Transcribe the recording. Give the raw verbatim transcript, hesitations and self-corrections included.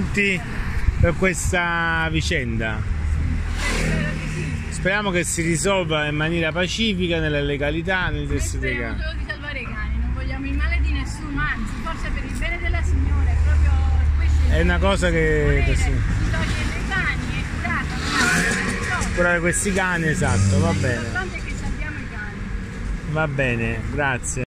tutti per questa vicenda. Speriamo che si risolva in maniera pacifica, nella legalità, nel resto dei cani. Speriamo solo di salvare i cani, non vogliamo il male di nessuno, anzi, forse per il bene della signora, è proprio questo. È una cosa che... che sì. si toglie dei cani e curata, no? Curare questi cani, esatto, va bene. L'importante è che salviamo i cani. Va bene, grazie.